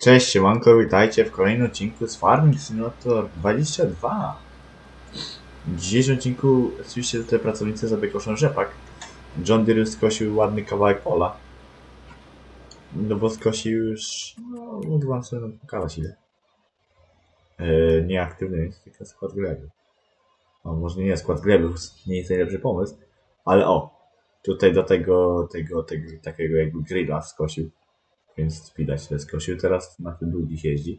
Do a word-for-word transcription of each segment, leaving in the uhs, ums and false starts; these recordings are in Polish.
Cześć, siemanko, witajcie w kolejnym odcinku z Farming Simulator dwadzieścia dwa. W dzisiejszym odcinku oczywiście tutaj pracownicy sobie koszą rzepak. John Deere skosił ładny kawałek pola. No bo skosił już... no, mogę wam sobie pokazać ile. Yy, nieaktywny jest tylko skład gleby. No może nie jest skład gleby, bo nie jest najlepszy pomysł. Ale o, tutaj do tego, tego, tego takiego jakby grilla skosił. Więc widać, że skosił. Teraz na tym długich jeździ.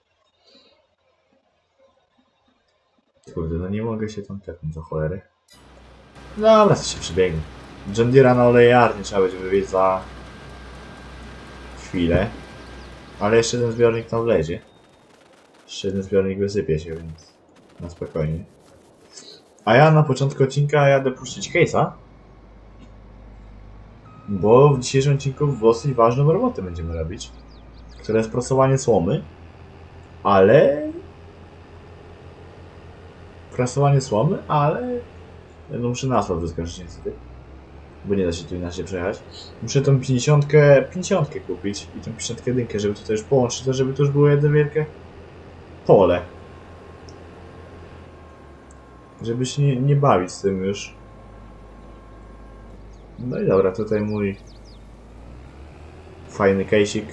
Kurde, no nie mogę się tam tepnąć do cholery. Dobra, to się przybiegnę. John Deere'a na olejarnię trzeba będzie wywieźć za chwilę. Ale jeszcze ten zbiornik tam wlezie. Jeszcze jeden zbiornik wysypie się, więc na spokojnie. A ja na początku odcinka jadę puścić case'a. Bo w dzisiejszym odcinku dosyć ważną robotę będziemy robić. Która jest prasowanie słomy. Ale... Prasowanie słomy, ale... No muszę na asfalt wyskoczyć niestety. Bo nie da się tu inaczej przejechać. Muszę tą pięćdziesiątkę, pięćdziesiątkę kupić i tą pięćdziesiątkę jedynkę, żeby to też połączyć, to żeby to już było jedno wielkie pole. Żeby się nie, nie bawić z tym już. No i dobra, tutaj mój fajny case'ik.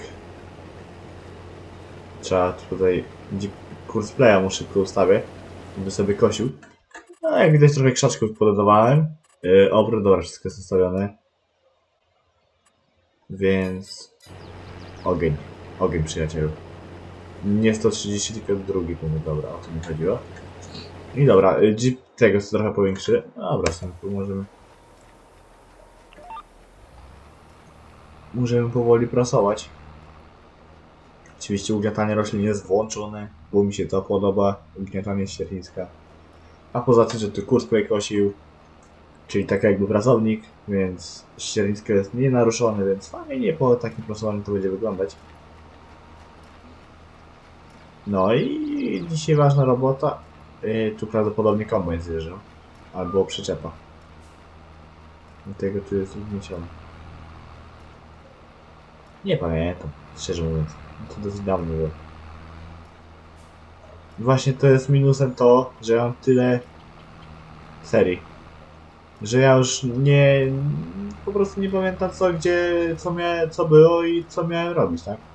Trzeba tutaj kurs playa mu szybko ustawię, żeby sobie kosił. No jak widać trochę krzaczków pododawałem. Yy, obrót, dobra, wszystko jest ustawione. Więc... Ogień. Ogień, przyjacielu. Nie sto trzydzieści, tylko drugi punkt. Dobra, o to mi chodziło. I dobra, jeep tego co trochę powiększy. Dobra, sam tu możemy... Możemy powoli prasować. Oczywiście ugniatanie roślin jest włączone, bo mi się to podoba. Ugniatanie ścierniska. A poza tym, że tu kurs play kosił, czyli tak jakby pracownik, więc ściernisko jest nienaruszone, więc fajnie po takim prasowaniu to będzie wyglądać. No i dzisiaj ważna robota. Yy, tu prawdopodobnie kombajn zjeżdżał. Albo przyczepa. Dlatego tu jest wniesiony. Nie pamiętam, szczerze mówiąc. To dosyć dawno było. Właśnie to jest minusem to, że ja mam tyle serii. Że ja już nie... po prostu nie pamiętam co, gdzie, co, mia, co było i co miałem robić, tak?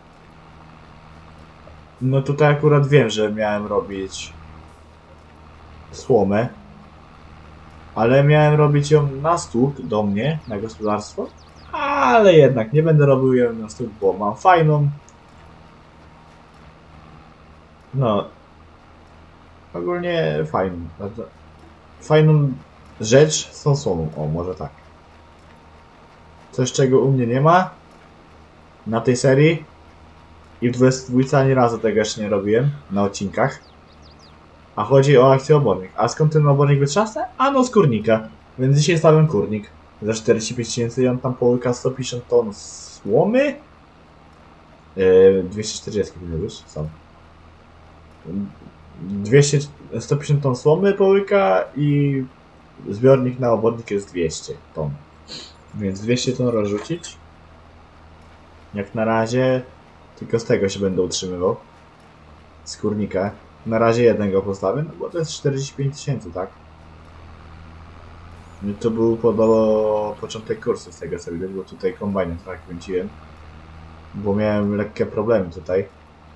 No tutaj akurat wiem, że miałem robić słomę. Ale miałem robić ją na stóg do mnie, na gospodarstwo. Ale jednak nie będę robił ją na stóg, bo mam fajną... No... Ogólnie fajną. Fajną rzecz z tą słomą. O, może tak. Coś, czego u mnie nie ma na tej serii. I w dwudziestej dwójce ani razu tego jeszcze nie robiłem na odcinkach. A chodzi o akcję obornik. A skąd ten obornik wytrzasnę? A no z kurnika. Więc dzisiaj stawiam kurnik. Za czterdzieści pięć tysięcy i on tam połyka sto pięćdziesiąt ton słomy. Yy, dwieście czterdzieści powinno być, sam. dwieście, sto pięćdziesiąt ton słomy połyka i zbiornik na obornik jest dwieście ton. Więc dwieście ton rozrzucić. Jak na razie tylko z tego się będę utrzymywał. Z kurnika. Na razie jednego postawię, no bo to jest czterdzieści pięć tysięcy, tak? I to był podobno początek kursu z tego co widać, bo tutaj kombajnem trochę kręciłem. Bo miałem lekkie problemy tutaj.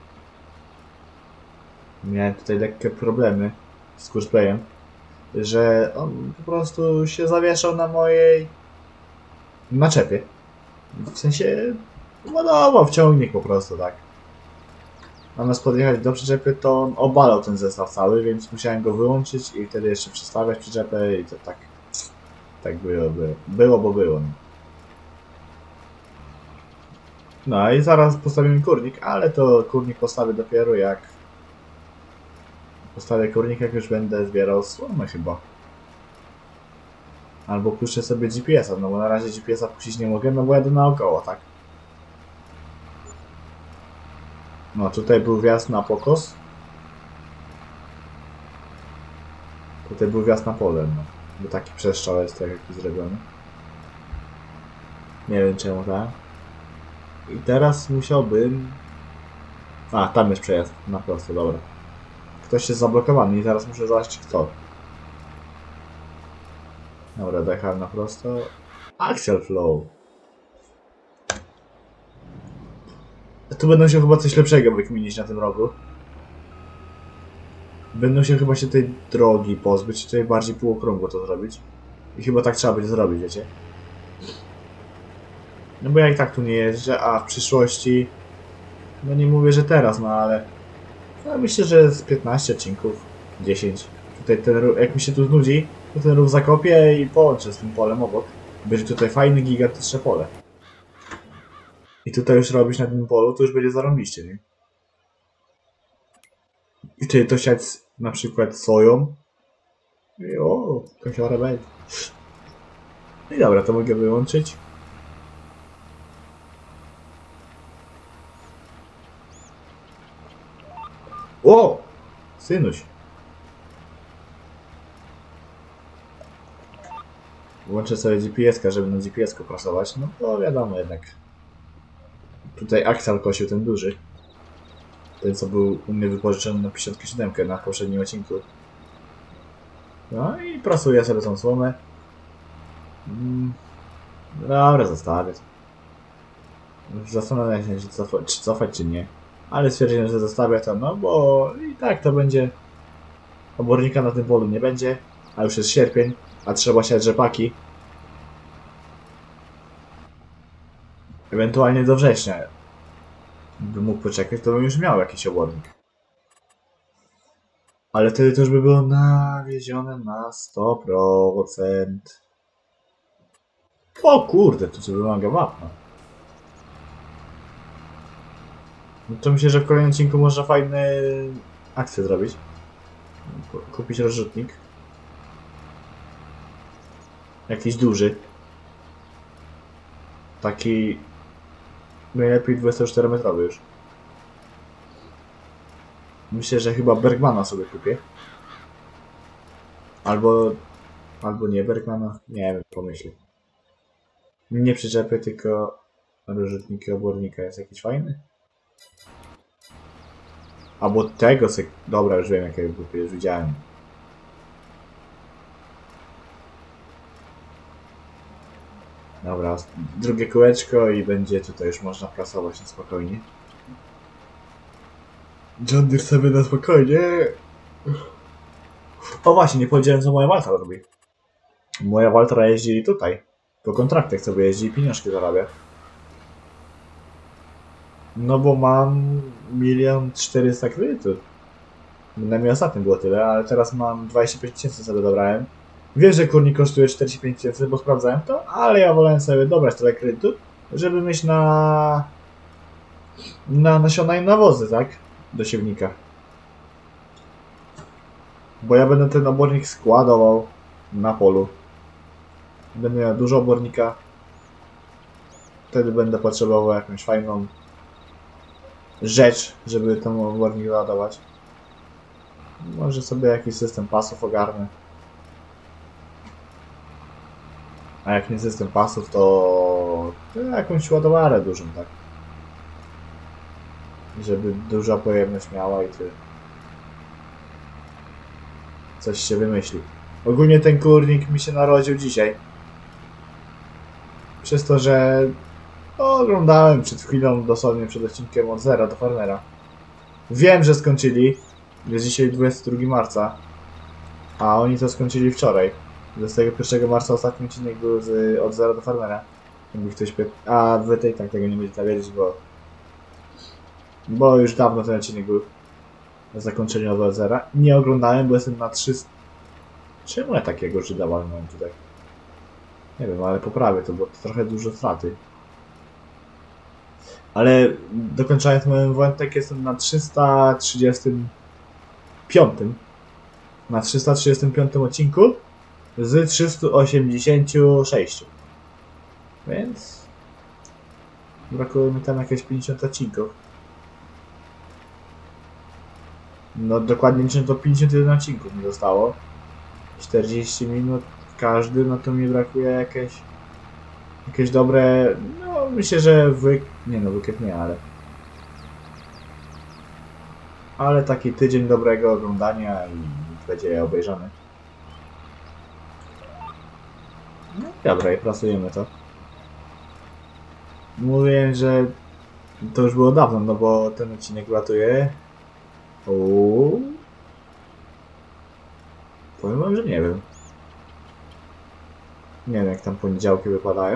Miałem tutaj lekkie problemy z kursplayem, że on po prostu się zawieszał na mojej naczepie. W sensie ładował w ciągnik po prostu, tak. Zamiast podjechać do przyczepy, to on obalał ten zestaw cały, więc musiałem go wyłączyć i wtedy jeszcze przestawiać przyczepę i to tak... Tak było, było. Było, bo było. No i zaraz postawimy kurnik, ale to kurnik postawię dopiero jak... Postawię kurnik, jak już będę zbierał słomę chyba. Albo puszczę sobie G P S-a, no bo na razie G P S-a puścić nie mogę, no bo jadę naokoło, tak? No tutaj był wjazd na pokos. Tutaj był wjazd na pole, no. Bo taki przestrzał jest tak jaki zrobiony. Nie wiem czemu tak. I teraz musiałbym A, tam jest przejazd. Na prosto, dobra. Ktoś jest zablokowany i zaraz muszę zobaczyć kto. Dobra, dojechałem na prosto. Axial Flow. Tu będą się chyba coś lepszego wykminić na tym rogu. Będą się chyba się tej drogi pozbyć, tutaj bardziej półokrągło to zrobić. I chyba tak trzeba będzie zrobić, wiecie? No bo ja i tak tu nie jeżdżę, a w przyszłości... No nie mówię, że teraz, no ale... No myślę, że z piętnaście odcinków, dziesięć. Tutaj ten rów, jak mi się tu znudzi, to ten rów zakopię i połączę z tym polem obok. Będzie tutaj fajne, gigantyczne pole. I tutaj już robić na tym polu, to już będzie zarąbiście, nie? I tutaj to siać na przykład soją. I o, kasiora będzie. I dobra, to mogę wyłączyć. O! Synuś. Włączę sobie G P S-ka, żeby na G P S-ku prasować. No to wiadomo jednak. Tutaj Axial kosił ten duży. Ten co był u mnie wypożyczony na pięćdziesiąt siedem na poprzednim odcinku. No i prasuję sobie tą słomę. Mm. Dobra, zostawię. Zastanawiam się, czy cofać, czy cofać, czy nie. Ale stwierdziłem, że zostawię to, no bo i tak to będzie... Obornika na tym polu nie będzie, a już jest sierpień, a trzeba siać rzepaki. Ewentualnie do września. Bym mógł poczekać, to bym już miał jakiś obornik. Ale wtedy to już by było nawiezione na sto procent. O kurde, tu co wymaga wapna. No to myślę, że w kolejnym odcinku można fajne akcje zrobić. Kupić rozrzutnik. Jakiś duży. Taki... Najlepiej dwudziestoczterometrowy już. Myślę, że chyba Bergmana sobie kupię. Albo... Albo nie Bergmana. Nie wiem, pomyślę. Nie przyczepy, tylko rozrzutniki obornika jest jakiś fajny. Albo tego se... Dobra, już wiem jakiego kupię, już widziałem. Dobra, drugie kółeczko i będzie tutaj już można prasować na spokojnie. John Deere sobie na spokojnie. O właśnie, nie powiedziałem co moja Waltra robi. Moja Waltra jeździ tutaj. Po kontraktach sobie jeździ i pieniążki zarabia. No bo mam milion czterysta kredytów. Na mnie ostatnio było tyle, ale teraz mam dwadzieścia pięć tysięcy sobie dobrałem. Wiem, że kurnik kosztuje czterdzieści pięć tysięcy, bo sprawdzałem to, ale ja wolałem sobie dobrać tyle kredytu, żeby mieć na... na nasiona i nawozy, tak? Do siewnika. Bo ja będę ten obornik składował na polu. Będę miał dużo obornika. Wtedy będę potrzebował jakąś fajną rzecz, żeby ten obornik ładować. Może sobie jakiś system pasów ogarnę. A jak nie system pasów, to, to jakąś ładowarę dużą, tak? Żeby duża pojemność miała i tyle. Coś się wymyśli. Ogólnie ten kurnik mi się narodził dzisiaj. Przez to, że no, oglądałem przed chwilą, dosłownie przed odcinkiem od zera do farmera. Wiem, że skończyli. Jest dzisiaj dwudziestego drugiego marca. A oni to skończyli wczoraj. dwudziestego pierwszego marca ostatni odcinek był z, od zera do farmera. Jakby ktoś pytał. A wy tej tak tego nie będziecie wiedzieć, bo... Bo już dawno ten odcinek był zakończenie od zera. Nie oglądałem, bo jestem na trzysta... Czemu ja takiego Żyda walnąłem tutaj? Nie wiem, ale poprawię to, bo to trochę dużo straty. Ale dokończając mój wątek, jestem na trzysta trzydziestym piątym. Na trzysta trzydziestym piątym odcinku z trzystu osiemdziesięciu sześciu. Więc brakuje mi tam jakieś pięćdziesiąt odcinków. No dokładnie niczym to pięćdziesiąt jeden odcinków mi zostało. czterdzieści minut każdy, no to mi brakuje jakieś jakieś dobre, no myślę, że wyk... nie no, wykiet nie, ale Ale taki tydzień dobrego oglądania i będzie obejrzany. No dobra, i pracujemy to. Mówię, że to już było dawno, no bo ten odcinek latuje. Uuu. Powiem wam, że nie wiem. Nie wiem, jak tam poniedziałki wypadają.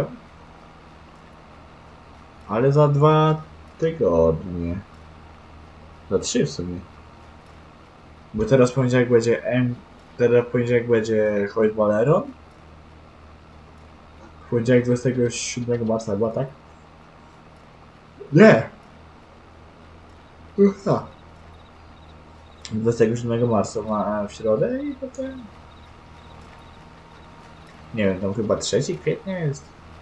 Ale za dwa tygodnie. Za trzy w sumie. Bo teraz poniedziałek będzie M. Teraz poniedziałek będzie Hoyt Valeron. W poniedziałek dwudziestego siódmego marca chyba, tak? Nie! Uch, tak. dwudziestego siódmego marca ma w środę i potem... Nie wiem, tam chyba trzeci kwietnia jest.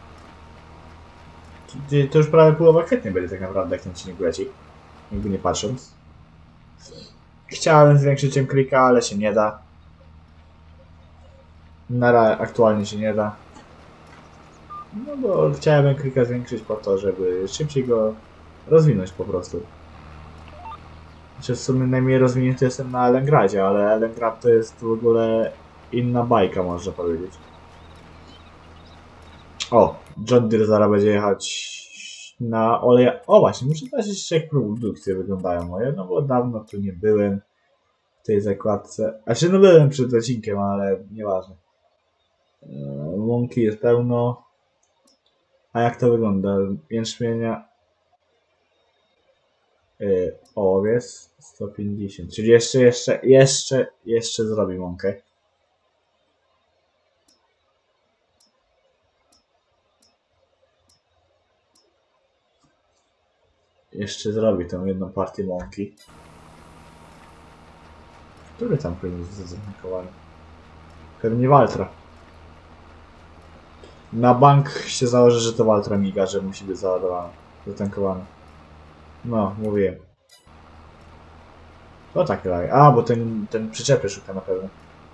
To już prawie połowa kwietnia będzie tak naprawdę, jak ten odcinek leci. Jakby nie patrząc. Chciałem zwiększyć M klika, ale się nie da. Na razie aktualnie się nie da. No bo chciałem M klika zwiększyć po to, żeby szybciej go rozwinąć po prostu. Znaczy w sumie najmniej rozwinięty jestem na Elengradzie, ale Elengrad to jest w ogóle inna bajka, można powiedzieć. O, John Deere zaraz będzie jechać na oleja. O właśnie, muszę zobaczyć jeszcze jak produkcje wyglądają moje, no bo dawno tu nie byłem w tej zakładce. Znaczy no byłem przed odcinkiem, ale nieważne. Łąki jest pełno. A jak to wygląda? Jęczmienia. Yy, owiec sto pięćdziesiąt. Czyli jeszcze, jeszcze, jeszcze, jeszcze zrobi łąkę. Jeszcze zrobi tą jedną partię mąki. Który tam powinien zostać zatankowany? Pewnie Waltra. Na bank się założy, że to Waltra miga, że musi być załadowany, zatankowany. No, mówiłem. To tak dalej. A, bo ten, ten przyczepy szuka na pewno.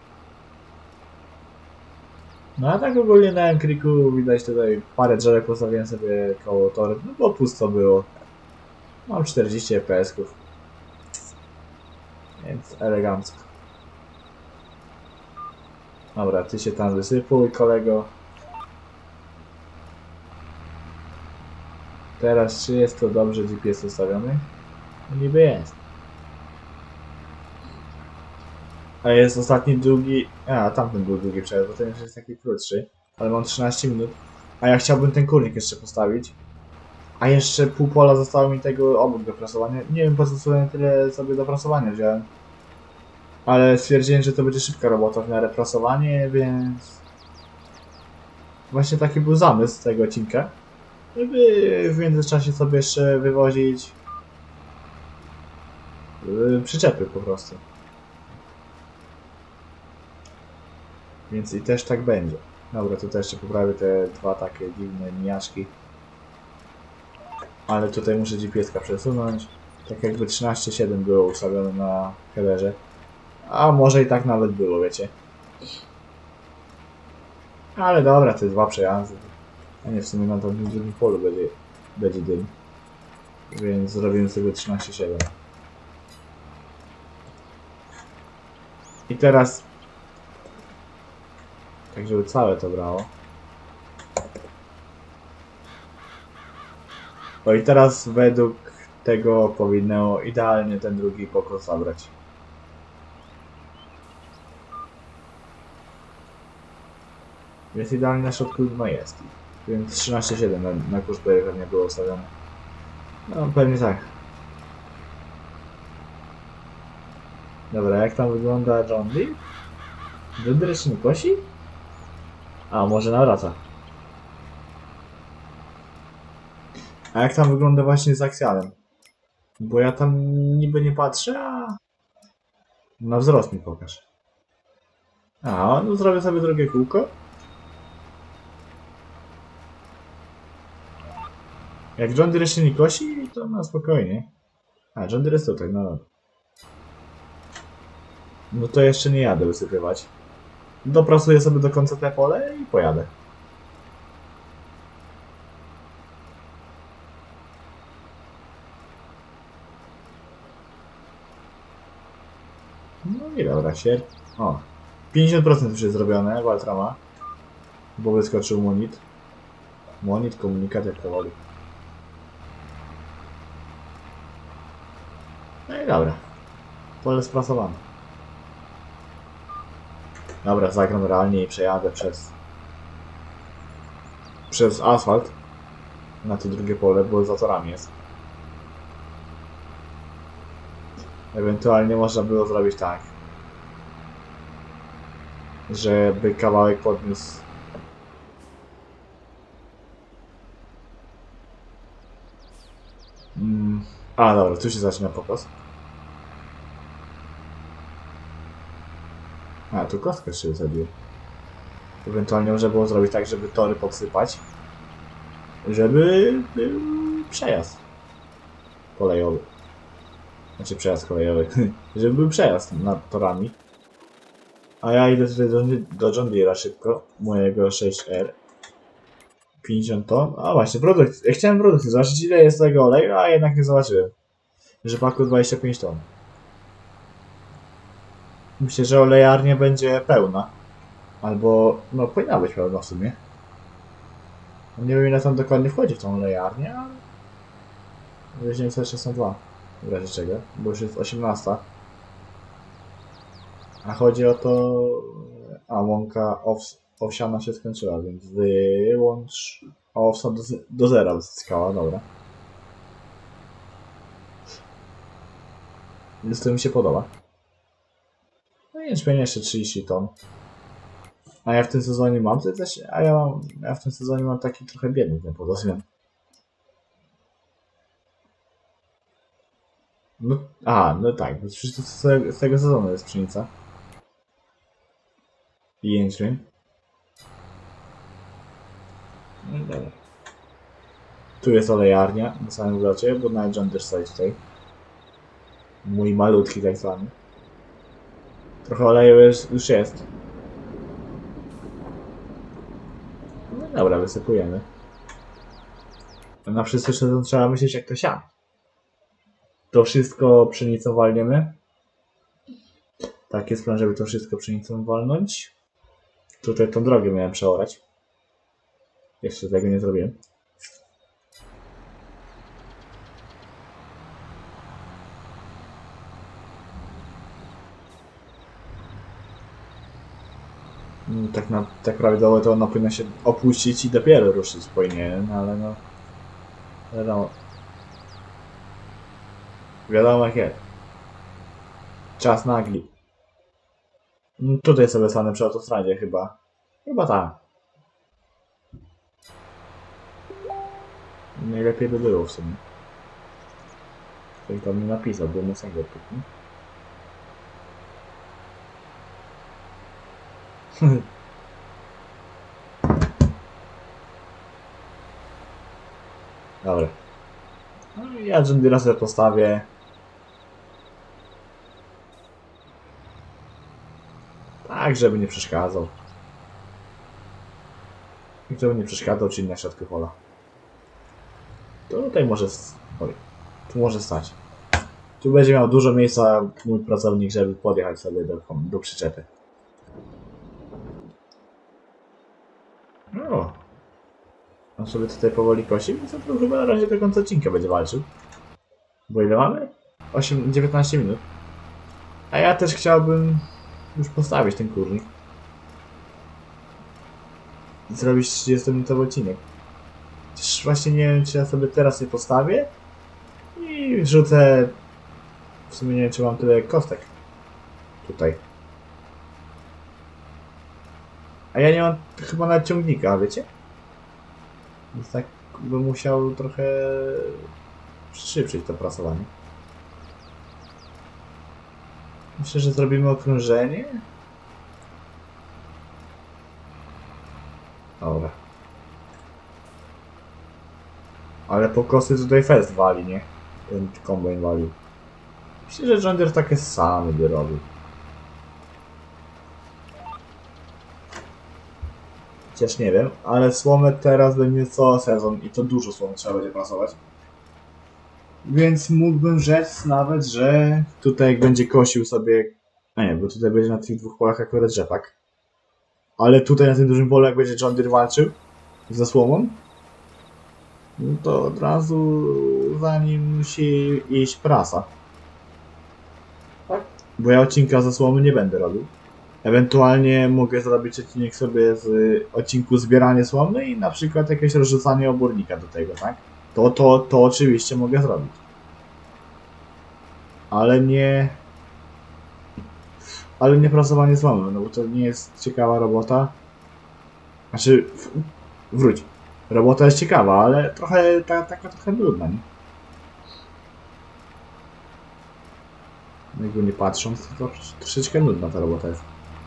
No a tak ogólnie na M-Kriku widać tutaj parę drzewek postawiłem sobie koło toru, no bo pusto było. Mam czterdzieści F P S-ków. Więc elegancko. Dobra, ty się tam wysypuj, kolego. Teraz czy jest to dobrze G P S ustawiony? No niby jest. A jest ostatni długi... A, tamten był długi przejazd, bo ten już jest taki krótszy. Ale mam trzynaście minut. A ja chciałbym ten kurnik jeszcze postawić. A jeszcze pół pola zostało mi tego obok do prasowania. Nie wiem po co sobie tyle sobie do prasowania wziąłem. Ale stwierdziłem, że to będzie szybka robota w miarę prasowanie, więc... Właśnie taki był zamysł tego odcinka. Żeby w międzyczasie sobie jeszcze wywozić... Yy, przyczepy po prostu. Więc i też tak będzie. Dobra, tutaj jeszcze poprawię te dwa takie dziwne mijaczki. Ale tutaj muszę G P S-ka przesunąć. Tak jakby trzynaście siedem było ustawione na headerze. A może i tak nawet było, wiecie. Ale dobra, te dwa przejazdy. A nie, w sumie na tym drugim polu będzie, będzie dym. Więc zrobimy sobie trzynaście siedem. I teraz... Tak, żeby całe to brało. O i teraz według tego powinno idealnie ten drugi pokos zabrać. Jest idealnie na środku, no jest. Więc trzynaście siedem na, na kurs pewnie było ustawione. No pewnie tak. Dobra, jak tam wygląda John Deere? John Deere jeszcze nie kosi? A, może nawraca. A jak tam wygląda właśnie z aksjalem? Bo ja tam niby nie patrzę, a... Na wzrost mi pokaż. A, no zrobię sobie drugie kółko. Jak John Deere jeszcze nie kosi, to na spokojnie. A, John Deere jest tutaj, no dobra. No to jeszcze nie jadę wysypywać. Doprasuję sobie do końca te pole i pojadę. No i dobra, się... O, pięćdziesiąt procent już jest zrobione, Waltra ma. Bo wyskoczył monit. Monit, komunikat jak powoli. No i dobra. Pole sprasowane. Dobra, zagram realnie i przejadę przez... przez asfalt. Na to drugie pole, bo za torami jest. Ewentualnie można było zrobić tak, żeby kawałek podniósł. Mm. A dobra, tu się zaczyna pokaz. A, tu kostkę jeszcze zabiję. Ewentualnie można było zrobić tak, żeby tory podsypać, żeby był przejazd kolejowy. Znaczy przejazd kolejowy, żeby był przejazd nad torami. A ja idę tutaj do, do John Deere'a szybko, mojego sześć R. pięćdziesiąt ton. A właśnie, produkt. Ja chciałem produkcję zobaczyć, ile jest tego oleju, a jednak nie zobaczyłem. Rzepaku dwadzieścia pięć ton. Myślę, że olejarnia będzie pełna. Albo, no powinna być pełna w sumie. Nie wiem, ile tam dokładnie wchodzi w tą olejarnię, ale... dziewięćset szesnaście dwa. W razie czego, bo już jest osiemnasta. A chodzi o to... A łąka ows owsiana się skończyła, więc wyłącz... A owsa do, do zera wysyskała, dobra. Więc to mi się podoba. No i jęczmień jeszcze trzydzieści ton. A ja w tym sezonie mam to też... A ja mam... Ja w tym sezonie mam taki trochę biedny ten podozmian. No, aha, no tak, bo przecież to z tego sezonu jest pszenica. I jęczmień. No dobra. Tu jest olejarnia na samym wlocie, bo nawet John Deere stoi tutaj. Mój malutki tak zwany. Trochę oleju już, już jest. No dobra, wysypujemy. Na wszyscy sezon trzeba myśleć, jak to siać. To wszystko pszenicą walniemy. Tak jest plan, żeby to wszystko pszenicą walnąć. Tutaj tą drogę miałem przeorać. Jeszcze tego nie zrobiłem. Tak, na, tak prawidłowo to ona powinna się opuścić i dopiero ruszyć powinien, no ale no... Wiadomo. Wiadomo jak jest. Czas nagli. Tutaj sobie stanę przy autostradzie chyba. Chyba tak. Najlepiej by było w sumie. Ktoś tam mi napisał, bo mu sam go puknął. Dobra. No i ja John Deere'a sobie postawię. Tak, żeby nie przeszkadzał. Żeby nie przeszkadzał, czyli na środku pola. Tutaj może... Oj, tu może stać. Tu będzie miał dużo miejsca mój pracownik, żeby podjechać sobie do, do przyczepy. No. On sobie tutaj powoli kosi, więc to chyba na razie do końca odcinka będzie walczył. Bo ile mamy? osiem, dziewiętnaście minut. A ja też chciałbym już postawić ten kurnik. I zrobić trzydziestominutowy odcinek. Chociaż właśnie nie wiem, czy ja sobie teraz nie postawię. I rzucę... W sumie nie wiem, czy mam tyle kostek. Tutaj. A ja nie mam chyba nawet ciągnika, wiecie? Więc tak bym musiał trochę przyszybszyć to prasowanie. Myślę, że zrobimy okrążenie. Dobra. Ale pokosy tutaj fest wali, nie? Ten kombajn walił. Myślę, że John Deere takie same by robił. Chociaż nie wiem, ale słomę teraz będzie co sezon i to dużo słomy trzeba będzie prasować. Więc mógłbym rzec nawet, że tutaj jak będzie kosił sobie A nie, bo tutaj będzie na tych dwóch polach akurat rzepak. Ale tutaj na tym dużym polu, jak będzie John Deere walczył z zasłoną, no to od razu za nim musi iść prasa. Tak? Bo ja odcinka zasłony nie będę robił. Ewentualnie mogę zrobić odcinek sobie z odcinku zbieranie słomy i na przykład jakieś rozrzucanie obornika do tego, tak? To, to, to oczywiście mogę zrobić. Ale nie... Ale nie prasowanie słomy, no bo to nie jest ciekawa robota. Znaczy, wróć. Robota jest ciekawa, ale trochę, ta, taka trochę brudna, nie? Jakby nie patrząc, to troszeczkę nudna ta robota jest.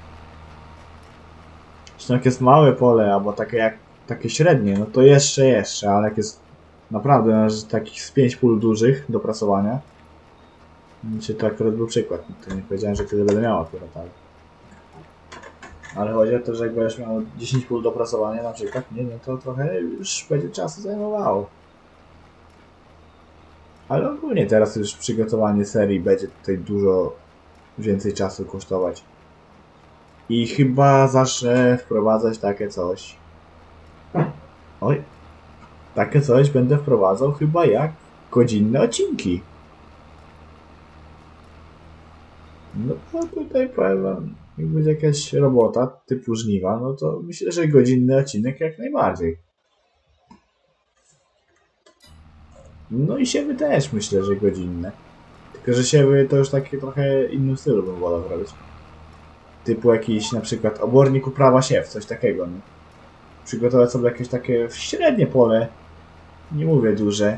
Zresztą jak jest małe pole, albo takie jak takie średnie, no to jeszcze, jeszcze, ale jak jest naprawdę takich z pięć pól dużych do prasowania, czy to akurat był przykład, to nie powiedziałem, że tyle będę miał akurat, ale... Ale chodzi o to, że jak będziesz miał dziesięć pól do prasowania na przykład, nie, no to trochę już będzie czasu zajmowało. Ale ogólnie teraz już przygotowanie serii będzie tutaj dużo więcej czasu kosztować. I chyba zacznę wprowadzać takie coś. Oj. Takie coś będę wprowadzał chyba jak godzinne odcinki. No to tutaj powiem wam, jak będzie jakaś robota typu żniwa, no to myślę, że godzinny odcinek jak najbardziej. No i siewy też myślę, że godzinne. Tylko, że siewy to już takie trochę innym stylu bym wolał robić. Typu jakiś na przykład obornik uprawa siew, coś takiego. Nie? Przygotować sobie jakieś takie średnie pole. Nie mówię duże.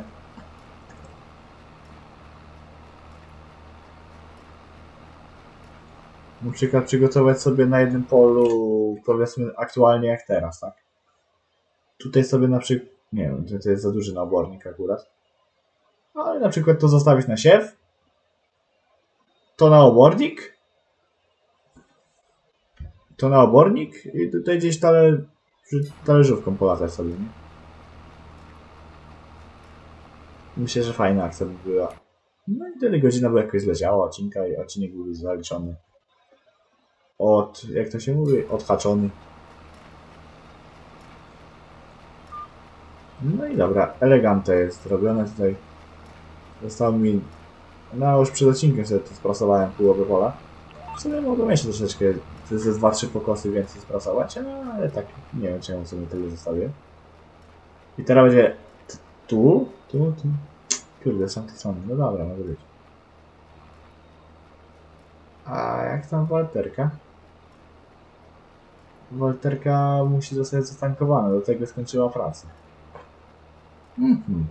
Na przykład przygotować sobie na jednym polu, powiedzmy aktualnie jak teraz, tak? Tutaj sobie na przykład, nie wiem, to jest za duży na obornik akurat. Ale na przykład to zostawić na siew. To na obornik. To na obornik i tutaj gdzieś tale, talerzówką polatać sobie, nie? Myślę, że fajna akcja by była. No i tyle godzina by jakoś zleciała, odcinka i odcinek byłby zaliczony. Od, jak to się mówi? Odhaczony. No i dobra, elegancko jest zrobione tutaj. Zostało mi... No już przed odcinkiem sobie to sprasowałem połowę pola. W sumie mogę mieć troszeczkę, ze dwa trzy pokosy więcej sprasować, no, ale tak, nie wiem czemu sobie tyle zostawię. I teraz będzie tu, tu, tu. Kurde, są te strony. No dobra, może być. A jak tam Walterka? Walterka musi zostać zatankowana, do tego skończyła pracę. Mhm.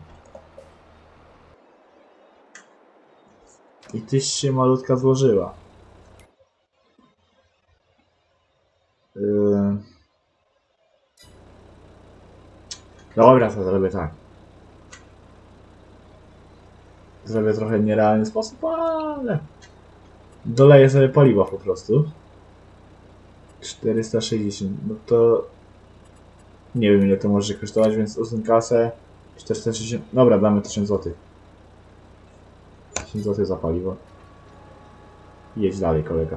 I tyś się malutka złożyła. Yy... Dobra, to zrobię tak. Zrobię trochę nierealny sposób, ale... Doleję sobie paliwa po prostu. czterysta sześćdziesiąt, no to... Nie wiem ile to może kosztować, więc usuń kasę. czterysta sześćdziesiąt, dobra, damy tysiąc złotych. tysiąc złotych za paliwo. Jedź dalej, kolega.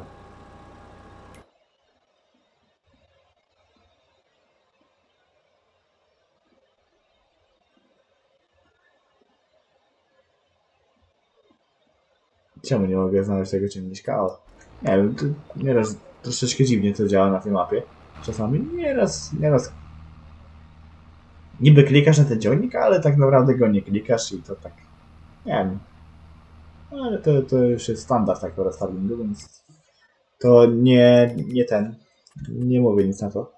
Czemu nie mogę znaleźć tego ciągniczka? O, nie wiem, to nieraz troszeczkę dziwnie to działa na tej mapie. Czasami nieraz, nieraz... Niby klikasz na ten ciągnik, ale tak naprawdę go nie klikasz i to tak... Nie wiem. Ale to, to już jest standard takiego restartingu, więc... To nie, nie ten... Nie mówię nic na to.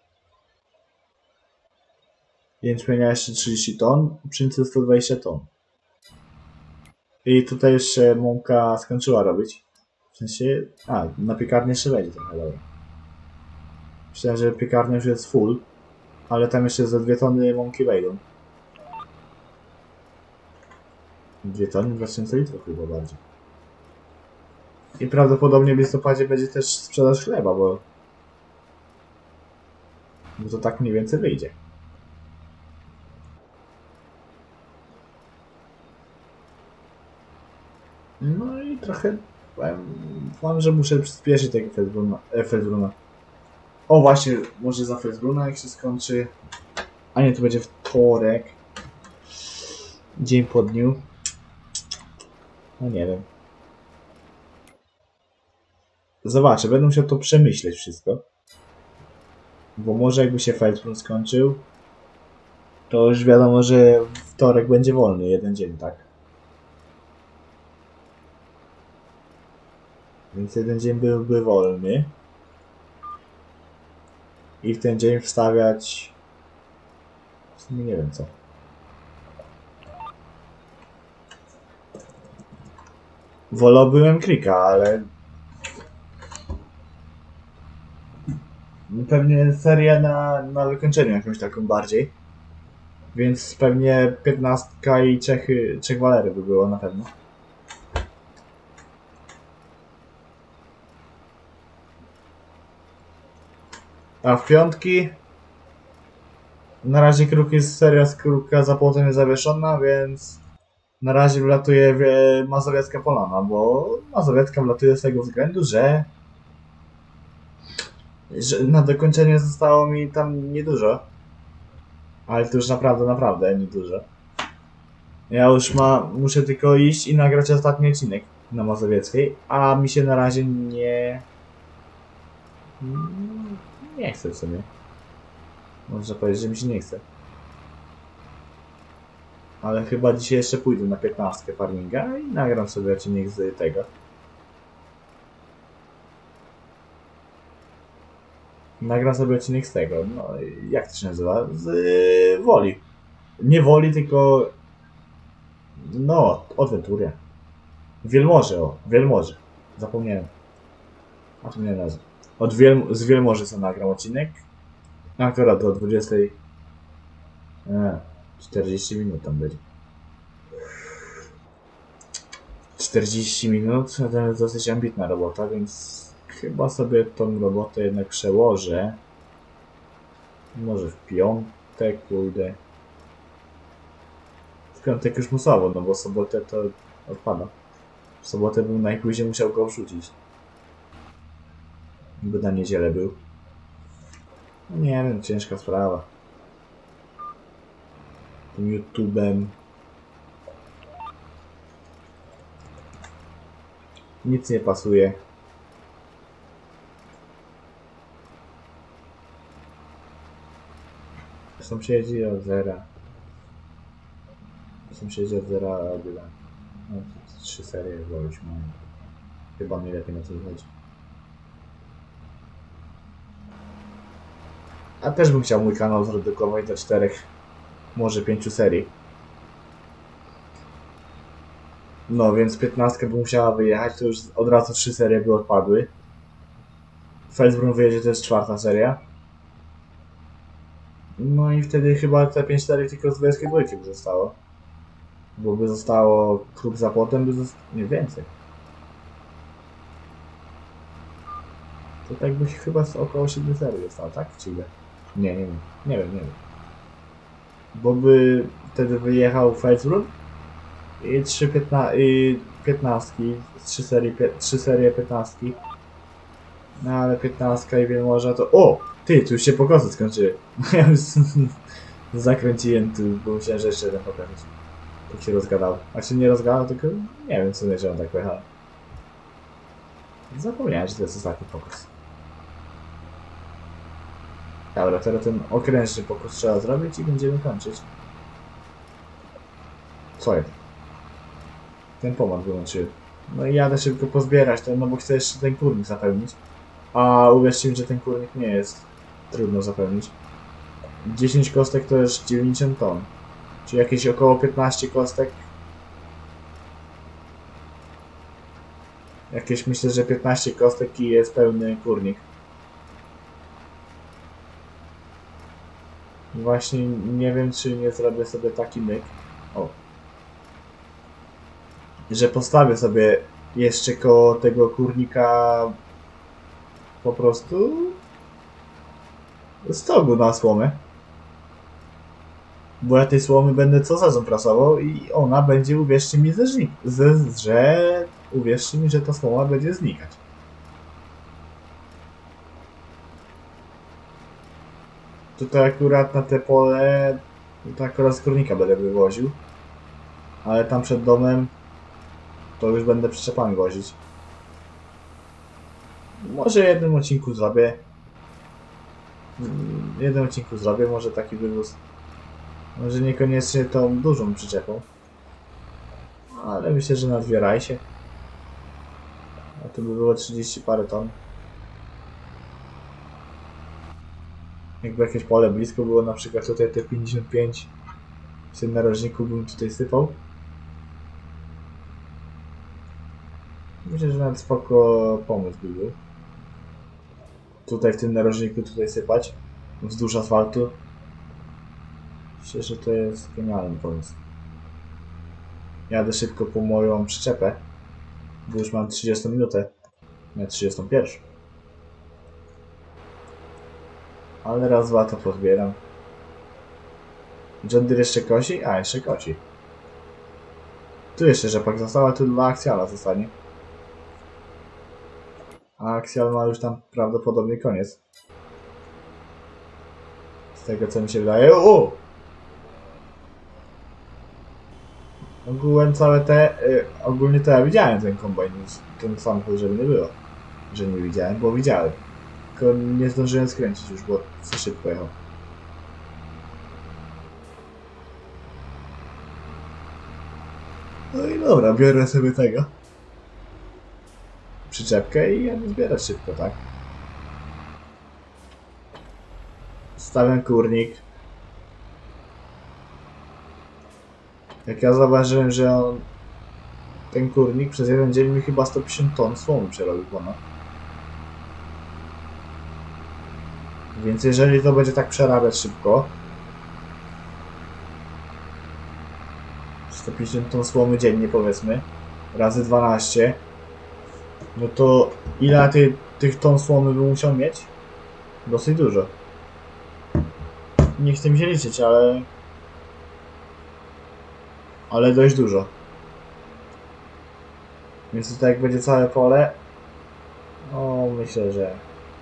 Jęczmienia jeszcze trzydzieści ton, pszenicy sto dwadzieścia ton. I tutaj już się mąka skończyła robić. W sensie... A, na piekarnię jeszcze będzie trochę, dobra. Myślałem, że piekarnia już jest full, ale tam jeszcze ze dwie tony mąki wejdą. Dwie tony, dwa tysiące litrów chyba bardziej. I prawdopodobnie w listopadzie będzie też sprzedaż chleba, bo... Bo to tak mniej więcej wyjdzie. No i trochę Powiem wam, że muszę przyspieszyć tego Feldbruna. O właśnie, może za Feldbruna jak się skończy. A nie, to będzie wtorek. Dzień po dniu. No nie wiem. Zobaczę, będę musiał to przemyśleć wszystko. Bo może jakby się Feldbrun skończył, to już wiadomo, że wtorek będzie wolny, jeden dzień, tak? Więc jeden dzień byłby wolny. I w ten dzień wstawiać... W sumie nie wiem co. Wolałbym Krika, ale... Pewnie serię na, na wykończeniu jakąś taką bardziej. Więc pewnie piętnastka i Czechy, Czech Walery by było na pewno. A w piątki na razie kruk jest, seria z Kruka za płotem jest zawieszona, więc na razie wlatuje Mazowiecka Polana, bo Mazowiecka wlatuje z tego względu, że, że na dokończenie zostało mi tam niedużo. Ale to już naprawdę, naprawdę niedużo. Ja już ma, muszę tylko iść i nagrać ostatni odcinek na Mazowieckiej, a mi się na razie nie... Nie chce w sumie. Można powiedzieć, że mi się nie chce. Ale chyba dzisiaj jeszcze pójdę na piętnastkę farminga i nagram sobie odcinek z tego. Nagram sobie odcinek z tego, no jak to się nazywa? Z yy, Woli. Nie Woli, tylko... No, od Ventury. Wielmorze, o, Wielmorze. Zapomniałem. A to nie nazwę. Od Wiel... Z Wielmorzy sobie nagram odcinek. Akurat do dwudziestej... E, czterdzieści minut tam będzie. czterdzieści minut, to jest dosyć ambitna robota, więc chyba sobie tą robotę jednak przełożę. Może w piątek pójdę. W piątek już musowo, no bo w sobotę to odpada. W sobotę bym najpóźniej musiał go wrzucić. By na niedzielę był. Nie wiem, ciężka sprawa. Tym YouTube'em. Nic nie pasuje. Sąsiedzi od zera. Sąsiedzi od zera odbywa. No, trzy serie bo już mam. Chyba najlepiej na co wychodzi. A też bym chciał mój kanał zredukować do czterech, może pięciu serii. No więc piętnastka by musiała wyjechać, to już od razu trzy serie by odpadły. Feldbrun wyjedzie, to jest czwarta seria. No i wtedy chyba te pięć serii tylko z dwudziestej dwójki by zostało. Bo by zostało Kruk za płotem, by zostało... nie więcej. To tak by chyba około siedmiu serii zostało, tak? Czy ile? Nie, nie wiem. Nie wiem, nie wiem. Bo by wtedy wyjechał Feldbrun i trzy piętna i piętnastki, trzy serie, trzy serie piętnastki. No ale piętnastka i Wielmorza to... O! Ty, tu już się pokosy skończyły. Ja już zakręciłem tu, bo myślałem, że jeszcze jeden poprawić. Tak się rozgadał. A się nie rozgadał, tylko nie wiem, co nie, że on tak pojechał. Zapomniałem, że to jest ostatni pokos. Dobra, teraz ten okrężny pokos trzeba zrobić i będziemy kończyć. Co jest? Ten pomad wyłączyłem. No i jadę szybko pozbierać ten, no bo chcę jeszcze ten kurnik zapełnić. A uwierzcie mi, że ten kurnik nie jest trudno zapełnić. dziesięć kostek to jest dziewięćdziesiąt ton. Czyli jakieś około piętnaście kostek. Jakieś myślę, że piętnaście kostek i jest pełny kurnik. Właśnie nie wiem, czy nie zrobię sobie taki myk. O. Że postawię sobie jeszcze koło tego kurnika po prostu stogu na słomę. Bo ja tej słomy będę co sezon prasował i ona będzie, uwierzcie mi, ze, ze, że uwierzcie mi, że ta słowa będzie znikać. Tutaj akurat na te pole, to akurat z kurnika będę wywoził. Ale tam przed domem to już będę przyczepami wozić. Może w jednym odcinku zrobię. W jednym odcinku zrobię, może taki wywóz. Może niekoniecznie tą dużą przyczepą. Ale myślę, że na dwie rajsie. A to by było trzydzieści parę ton. Jakby jakieś pole blisko było, na przykład tutaj te pięćdziesiąt pięć w tym narożniku bym tutaj sypał. Myślę, że nawet spoko pomysł by był. Tutaj w tym narożniku tutaj sypać wzdłuż asfaltu. Myślę, że to jest genialny pomysł. Jadę szybko po moją przyczepę, bo już mam trzydziestą minutę, nie trzydziestą pierwszą. Ale raz, dwa to pozbieram. John Deere jeszcze kosi? A, jeszcze kosi. Tu jeszcze rzepak została, tu dla Axiala zostanie. A Axial ma już tam prawdopodobnie koniec. Z tego co mi się wydaje. O! Ogółem całe te... Y, ogólnie to ja widziałem ten kombajn, ten samochód, żeby nie było. Że nie widziałem, bo widziałem. Tylko nie zdążyłem skręcić już, bo za szybko jechał. No i dobra, biorę sobie tego. Przyczepkę i jadę zbierać szybko, tak? Stawiam kurnik. Jak ja zauważyłem, że on... Ten kurnik przez jeden dzień mi chyba sto pięćdziesiąt ton słomy przerobił ponad. Więc jeżeli to będzie tak przerabiać szybko... sto pięćdziesiąt ton słomy dziennie powiedzmy. Razy dwanaście. No to ile ty, tych ton słomy by musiał mieć? Dosyć dużo. Nie chcę mi się liczyć, ale... Ale dość dużo. Więc tutaj jak będzie całe pole... No myślę, że...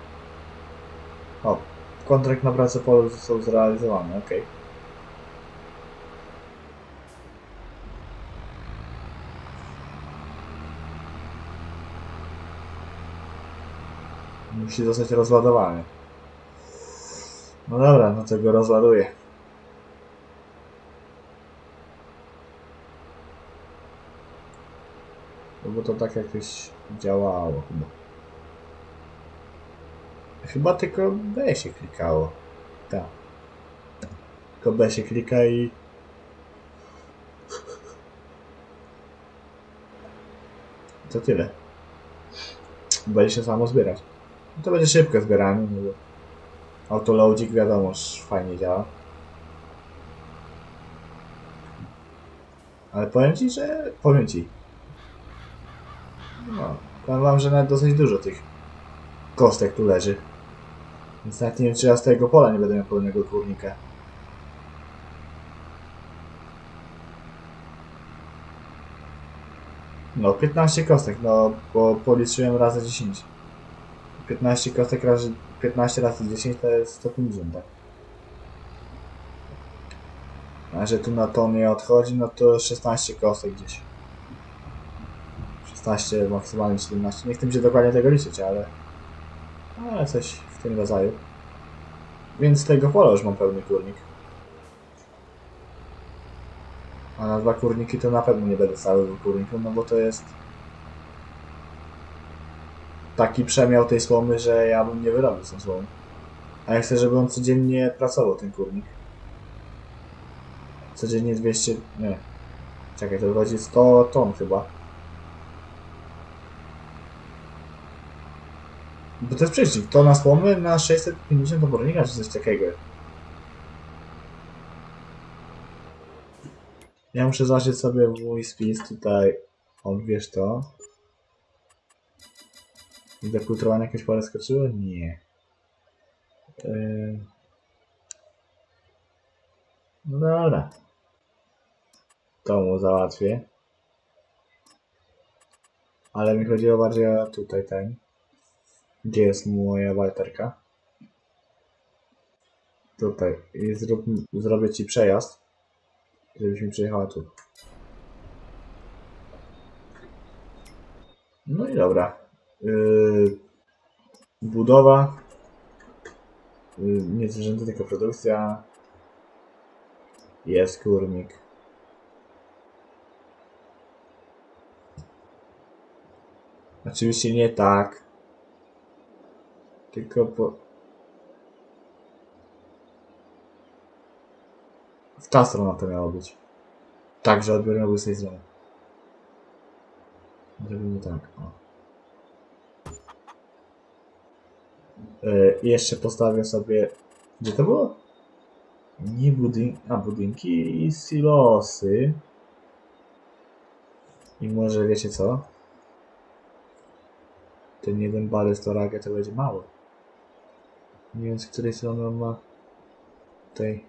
O, kontrakt na pracę polu został zrealizowany, ok. Musi zostać rozładowany. No dobra, no to go rozładuję. No bo to tak jakoś działało chyba. Chyba tylko B się klikało. Tak. Tylko B się klika i... To tyle. Będzie się samo zbierać. No to będzie szybko zbierane, no bo... Autoloadzik wiadomo, fajnie działa. Ale powiem ci, że... Powiem ci. No, powiem wam, że nawet dosyć dużo tych kostek tu leży. Więc nawet nie wiem, czy ja z tego pola nie będę miał pełnego kurnika. No, piętnaście kostek, no, bo policzyłem razy dziesięć. piętnaście kostek razy piętnaście razy dziesięć to jest sto pięćdziesiąt, tak? A że tu na to nie odchodzi, no to szesnaście kostek gdzieś. szesnaście, maksymalnie siedemnaście. Nie chcę mi się dokładnie tego liczyć, ale... Ale coś w tym rodzaju. Więc z tego pola już mam pełny kurnik. A na dwa kurniki to na pewno nie będę całego kurniku, no bo to jest... taki przemiał tej słomy, że ja bym nie wyrobił z tą słomą. A ja chcę, żeby on codziennie pracował, ten kurnik. Codziennie dwieście... nie. Czekaj, to wychodzi sto ton chyba. Bo to jest przeciwnik. To na słomy na sześćset pięćdziesiąt obornika, czy coś takiego. Ja muszę zobaczyć sobie mój spis tutaj. Odbierz to. I do kulturowania jakieś pole skoczyło? Nie. Yy... No dobra. To mu załatwię. Ale mi chodziło bardziej o tutaj ten. Gdzie jest moja walterka? Tutaj. I zrób, zrobię ci przejazd, żebyś mi przejechała tu. No i dobra. Yy, budowa. Yy, nie zwierzęta, tylko produkcja. Jest kurnik. Oczywiście nie tak. Tylko po... W ta strona to miało być. Tak, że odbiór miał być z tej strony. Zrobimy tak. O. Yy, jeszcze postawię sobie... Gdzie to było? Nie budynki... A, budynki i silosy. I może wiecie co? Ten jeden balestoragę to będzie mało. Nie wiem, z której strony on ma... Tutaj...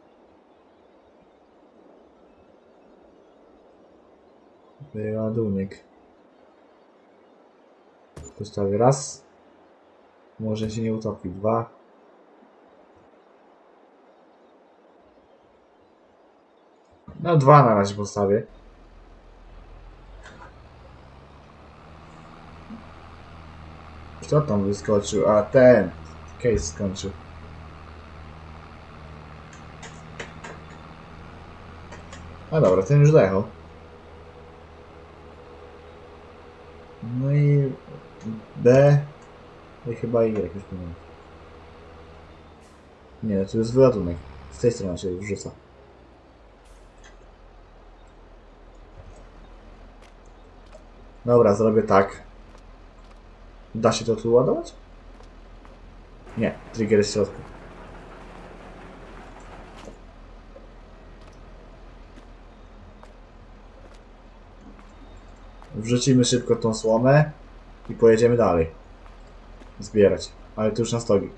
Wyładunek. Postawię raz. Może się nie utopi. Dwa. No dwa na razie postawię. Kto tam wyskoczył? A ten. Case skończył. A dobra, ten już dojechał. No i D i chyba Y już powinien. Nie, to jest wyładunek. Z tej strony się wrzuca. Dobra, zrobię tak. Da się to tu ładować? Nie, trigger jest w środku. Wrzucimy szybko tą słomę i pojedziemy dalej. Zbierać. Ale tu już na stogi.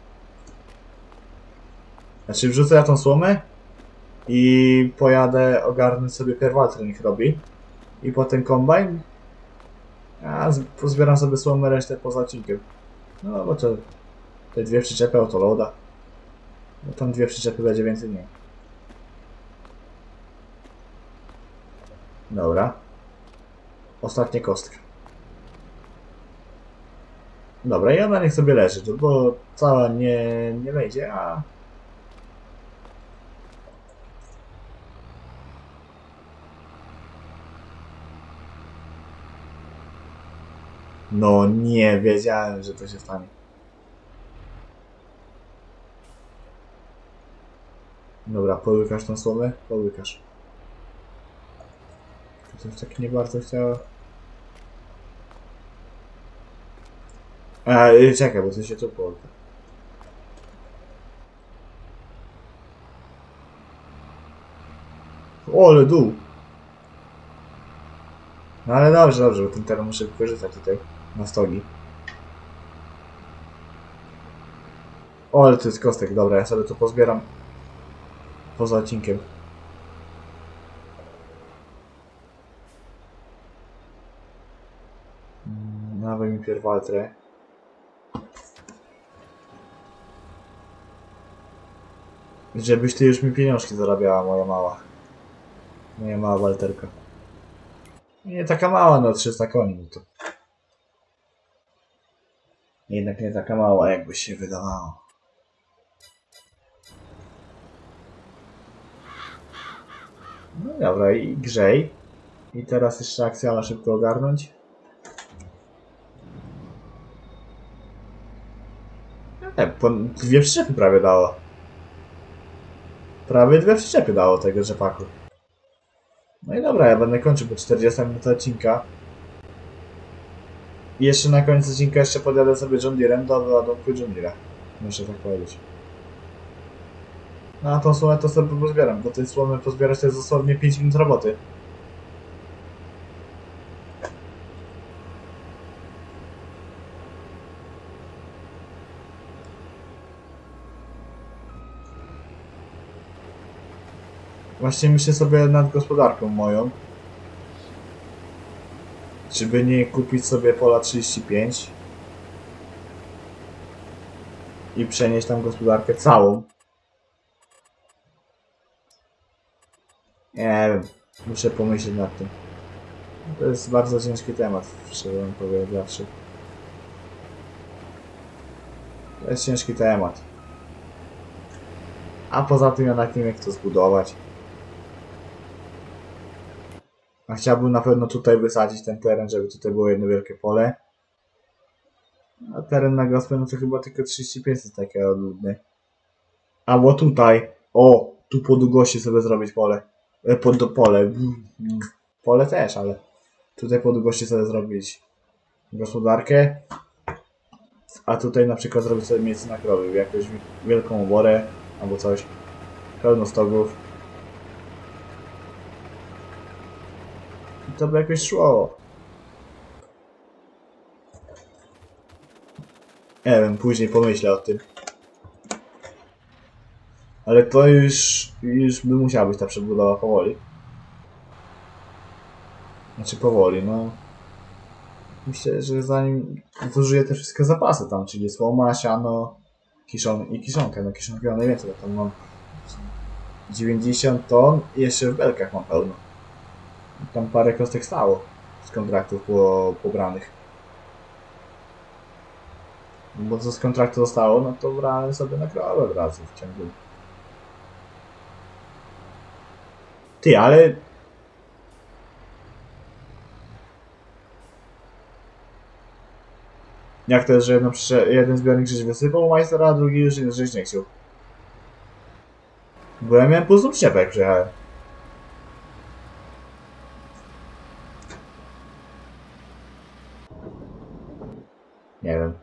Znaczy wrzucę ja tą słomę i pojadę ogarnąć sobie perwaltry, niech robi. I potem kombajn. A pozbieram sobie słomę, resztę poza odcinkiem. No bo to te dwie przyczepy autoloada. No tam dwie przyczepy będzie więcej nie. Dobra. Ostatnia kostka. Dobra, i ona niech sobie leży, bo cała nie, nie wejdzie, a... No nie, wiedziałem, że to się stanie. Dobra, połykasz tą słomę? Połykasz. To już tak nie bardzo chciało. A, czekaj, bo to się tu połyka. O, ale dół. No ale dobrze, dobrze, bo ten teren muszę wykorzystać tutaj, na stogi. O, ale to jest kostek, dobra, ja sobie to pozbieram poza odcinkiem. Dawaj mi pierwaltrę. Żebyś ty już mi pieniążki zarabiała, moja mała. Moja mała walterka. Nie taka mała, no trzysta koni, no to... Jednak nie taka mała, jakby się wydawało. No dobra, i grzej. I teraz jeszcze akcja na szybko ogarnąć. Nie, po dwie przyczepy prawie dało. Prawie dwie przyczepy dało tego rzepaku. No i dobra, ja będę kończył po czterdziestej minucie odcinka. I jeszcze na koniec odcinka jeszcze podjadę sobie John Deerem do wyładunku John Deera. Muszę tak powiedzieć. No a tą słomę to sobie pozbieram, bo tej słomy pozbierać to jest dosłownie pięć minut roboty. Właśnie myślę sobie nad gospodarką moją. Czy by nie kupić sobie pola trzydzieści pięć i przenieść tam gospodarkę całą? Nie wiem, muszę pomyśleć nad tym. To jest bardzo ciężki temat, szczerze wam powiedziawszy. To jest ciężki temat. A poza tym ja na tym jak to zbudować. A chciałbym na pewno tutaj wysadzić ten teren, żeby tutaj było jedno wielkie pole. A teren na gospę, no to chyba tylko trzydzieści pięć jest taki odludny. Albo tutaj. O, tu po długości sobie zrobić pole. E, pod do pole. Pole też, ale tutaj po długości sobie zrobić gospodarkę. A tutaj na przykład zrobić sobie miejsce na krowy. Jakąś wielką oborę albo coś. Pełno stogów. I to by jakoś szło. Nie wiem, później pomyślę o tym. Ale to już, już by musiała być ta przebudowa powoli. Znaczy powoli, no. Myślę, że zanim zużyję te wszystkie zapasy tam, czyli słoma, siano kiszon i kiszonkę. No kiszonkę mam najwięcej, bo tam mam dziewięćdziesiąt ton i jeszcze w belkach mam pełno. Tam parę kostek stało z kontraktów po, pobranych. Bo co z kontraktu zostało, no to brałem sobie na krowę od razu w ciągu. Ty, ale... Jak to jest, że jedno, jeden zbiornik żeś wysypał majstera, a drugi już żeś nie chciał? Bo ja miałem pustą przyczepę jak przyjechałem. Nie wiem.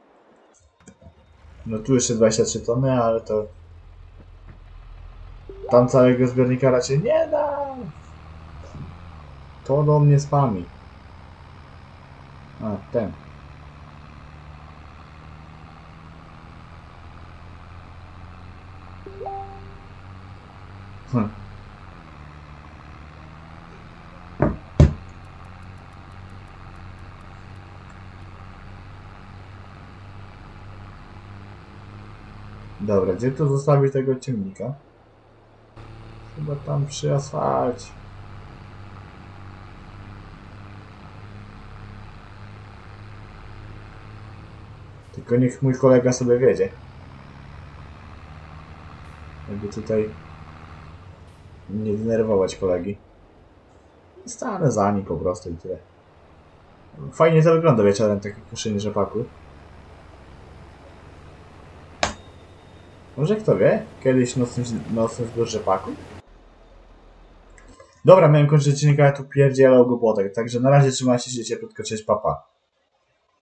No tu jeszcze dwadzieścia trzy tony, ale to... Tam całego zbiornika raczej nie da. To do mnie spami. A, ten. Hm. Dobra, gdzie tu zostawić tego ciągnika? Chyba tam przy asfalcie. Tylko niech mój kolega sobie wiedzie. Jakby tutaj nie denerwować kolegi. Stanę za nim po prostu i tyle. Fajnie to wygląda wieczorem, takie koszenie rzepaku. Może kto wie? Kiedyś nocny, nocny zbiór rzepaku? Dobra, miałem kończyć odcinek, ale tu pierdzielał głupotę. Także na razie trzymajcie się cieplutko, cześć, papa.